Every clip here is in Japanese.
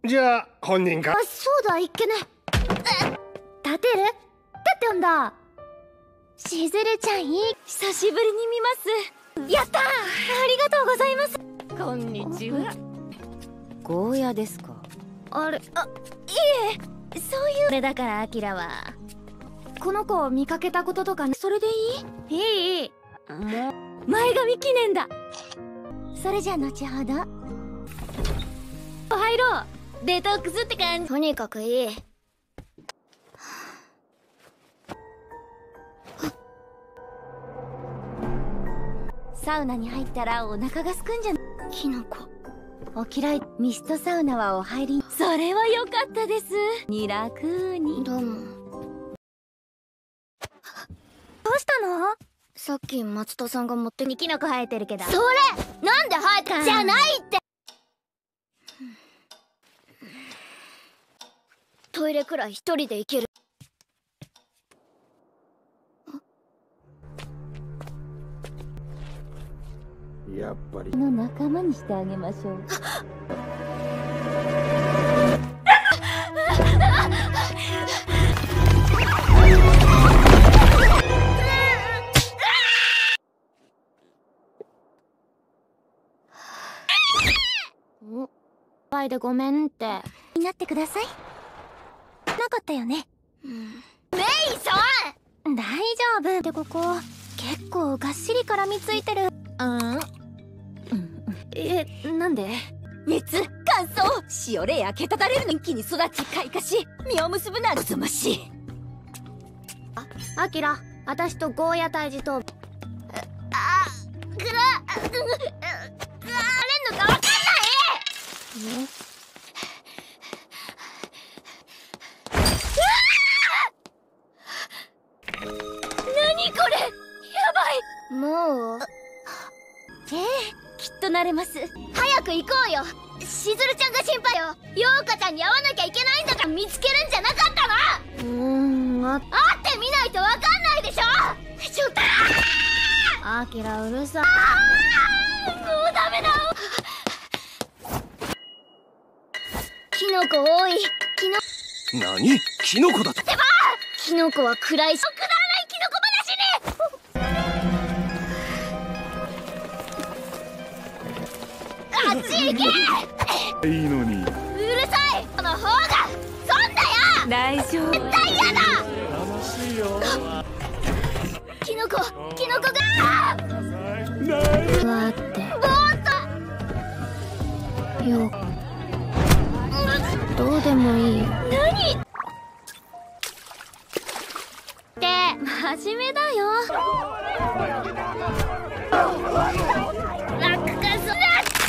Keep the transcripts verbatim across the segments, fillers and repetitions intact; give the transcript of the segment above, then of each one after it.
じゃあ本人か。 あ、そうだ、いっけね。立てる？立ってんだ。しずるちゃん、いい。 久しぶりに見ます。 やったー。ありがとうございます。 こんにちは。ゴーヤですか？ あれ、あ、いえ、そういう。れだから、アキラは。この子を見かけたこととかね。それでいい？いい、いい。 もう、前髪記念だ。 それじゃ、後ほど。 入ろう。デトックスって感じ。 とにかくいい。 サウナに入ったらお腹がすくんじゃん。 キノコ。 お嫌い。ミストサウナはお入り。それは良かったです。に楽に。 どうも。どうしたの？さっき松田さんが持ってにキノコ生えてるけど。それなんで生えたんじゃないって。トイレくらい一人で行ける。 やっぱりの仲間にしてあげましょう。 お、バイでごめんって。 になってください。なかったよね。 うん、メイソン。大丈夫。でここ結構がっしり絡みついてる。 うん。 え、なんで？ 熱、乾燥、塩レアけたたれる人気に育ち開花し、実を結ぶなずましい。 あ、アキラ、私とゴーヤ退治と。あ、くら、あれんのかわかんない。 何これ、やばい。 もう。 ええ、きっと慣れます。 早く行こうよ。しずるちゃんが心配よ。ようかちゃんに会わなきゃいけないんだから見つけるんじゃなかったの？うーん、あ、会ってみないとわかんないでしょ。ちょっとアキラ、うるさい。もうダメだ。キノコ多い。キノ何？キノコだと？ ってばキノコは暗いし、くだらないキノコ話に。あっち行け。 いいのに。 うるさい。この方が損だよ。 大丈夫。 絶対嫌だ。 楽しいよ。 キノコ、キノコが。ふわって。ぼーっと。よ。どうでもいいよ。何？って真面目だよ。落下する。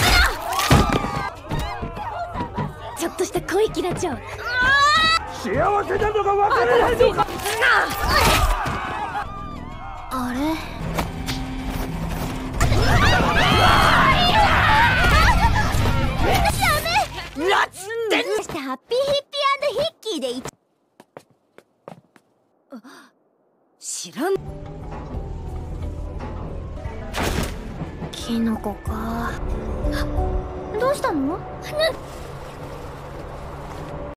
ちょっとした小粋な蝶。 幸せなのがわからないのか。 あれ？ ラツンデンしてハッピーヒッピー&ヒッキーでい知らん。 キノコか。どうしたの？